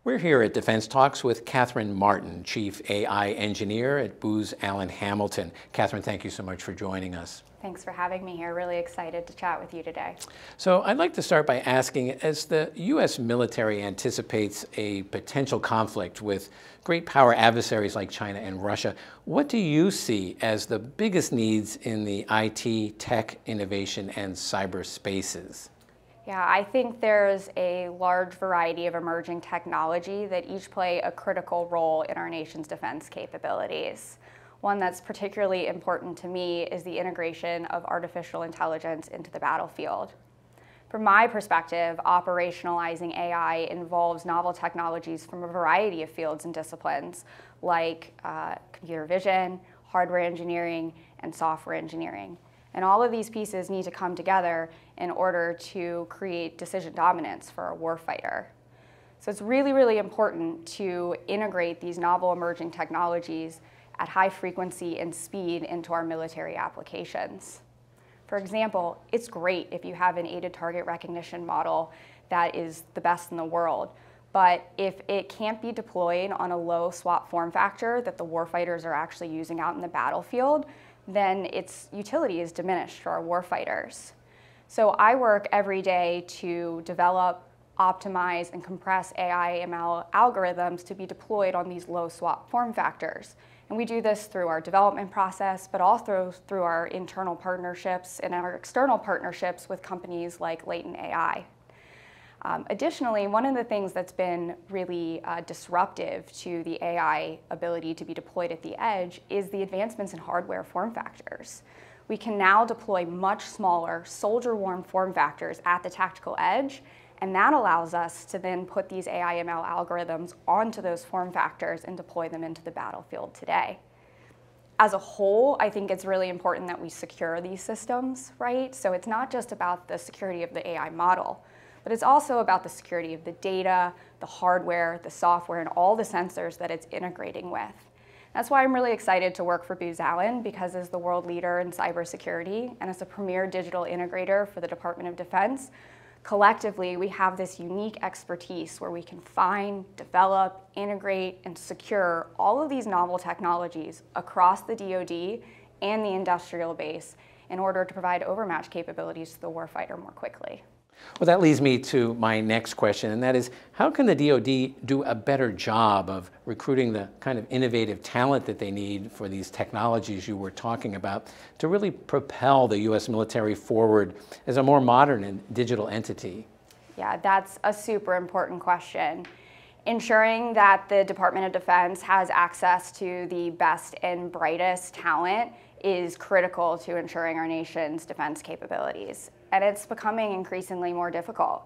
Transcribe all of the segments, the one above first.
We're here at Defense Talks with Katherine Martin, Chief AI Engineer at Booz Allen Hamilton. Katherine, thank you so much for joining us. Thanks for having me here. Really excited to chat with you today. So I'd like to start by asking, as the U.S. military anticipates a potential conflict with great power adversaries like China and Russia, what do you see as the biggest needs in the IT, tech, innovation, and cyber spaces? Yeah, I think there's a large variety of emerging technology that each play a critical role in our nation's defense capabilities. One that's particularly important to me is the integration of artificial intelligence into the battlefield. From my perspective, operationalizing AI involves novel technologies from a variety of fields and disciplines like computer vision, hardware engineering, and software engineering. And all of these pieces need to come together in order to create decision dominance for a warfighter. So it's really, really important to integrate these novel emerging technologies at high frequency and speed into our military applications. For example, it's great if you have an aided target recognition model that is the best in the world, but if it can't be deployed on a low SWaP form factor that the warfighters are actually using out in the battlefield, then its utility is diminished for our warfighters. So I work every day to develop, optimize, and compress AI/ML algorithms to be deployed on these low SWaP form factors. And we do this through our development process, but also through our internal partnerships and our external partnerships with companies like Latent AI. Additionally, one of the things that's been really disruptive to the AI ability to be deployed at the edge is the advancements in hardware form factors. We can now deploy much smaller, soldier-worn form factors at the tactical edge, and that allows us to then put these AI/ML algorithms onto those form factors and deploy them into the battlefield today. As a whole, I think it's really important that we secure these systems, right? So it's not just about the security of the AI model, but it's also about the security of the data, the hardware, the software, and all the sensors that it's integrating with. That's why I'm really excited to work for Booz Allen, because as the world leader in cybersecurity and as a premier digital integrator for the Department of Defense, collectively we have this unique expertise where we can find, develop, integrate, and secure all of these novel technologies across the DoD and the industrial base in order to provide overmatch capabilities to the warfighter more quickly. Well, that leads me to my next question, and that is, how can the DoD do a better job of recruiting the kind of innovative talent that they need for these technologies you were talking about to really propel the U.S. military forward as a more modern and digital entity? Yeah, that's a super important question. Ensuring that the Department of Defense has access to the best and brightest talent is critical to ensuring our nation's defense capabilities. And it's becoming increasingly more difficult.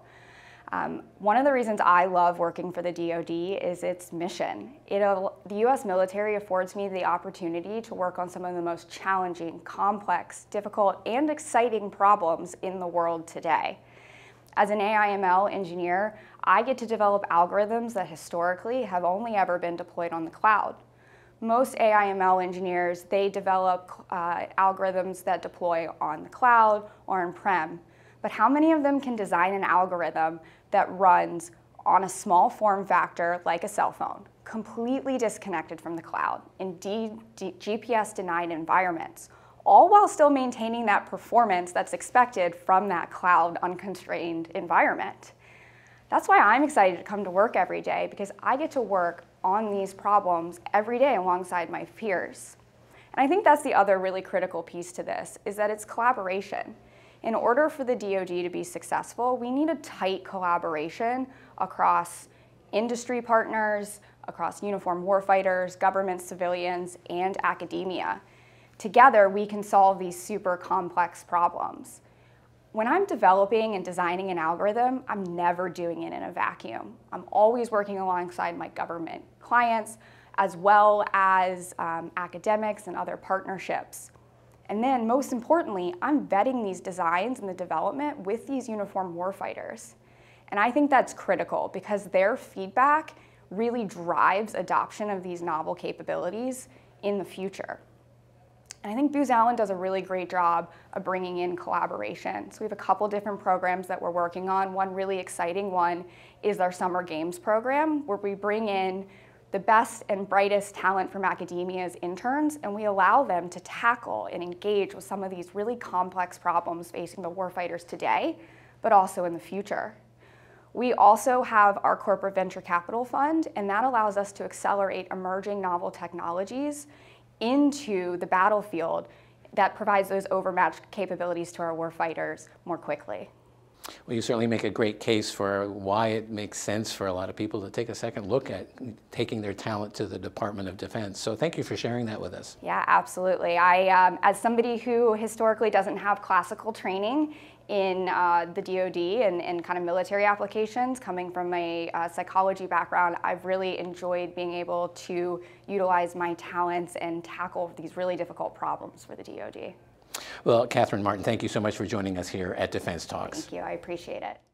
One of the reasons I love working for the DoD is its mission. The U.S. military affords me the opportunity to work on some of the most challenging, complex, difficult, and exciting problems in the world today. As an AI/ML engineer, I get to develop algorithms that historically have only ever been deployed on the cloud. Most AI/ML engineers, they develop algorithms that deploy on the cloud or on-prem. But how many of them can design an algorithm that runs on a small form factor like a cell phone, completely disconnected from the cloud, in GPS-denied environments, all while still maintaining that performance that's expected from that cloud unconstrained environment? That's why I'm excited to come to work every day, because I get to work on these problems every day alongside my peers. And I think that's the other really critical piece to this, is that it's collaboration. In order for the DoD to be successful, we need a tight collaboration across industry partners, across uniformed warfighters, government civilians, and academia. Together, we can solve these super complex problems. When I'm developing and designing an algorithm, I'm never doing it in a vacuum. I'm always working alongside my government clients, as well as academics and other partnerships. And then, most importantly, I'm vetting these designs and the development with these uniformed warfighters. And I think that's critical, because their feedback really drives adoption of these novel capabilities in the future. And I think Booz Allen does a really great job of bringing in collaboration. So we have a couple different programs that we're working on. One really exciting one is our Summer Games program, where we bring in the best and brightest talent from academia as interns, and we allow them to tackle and engage with some of these really complex problems facing the warfighters today, but also in the future. We also have our corporate venture capital fund, and that allows us to accelerate emerging novel technologies into the battlefield that provides those overmatched capabilities to our warfighters more quickly. Well, you certainly make a great case for why it makes sense for a lot of people to take a second look at taking their talent to the Department of Defense. So thank you for sharing that with us. Yeah, absolutely. As somebody who historically doesn't have classical training in the DoD and kind of military applications, coming from a psychology background, I've really enjoyed being able to utilize my talents and tackle these really difficult problems for the DoD. Well, Katherine Martin, thank you so much for joining us here at Defense Talks. Thank you. I appreciate it.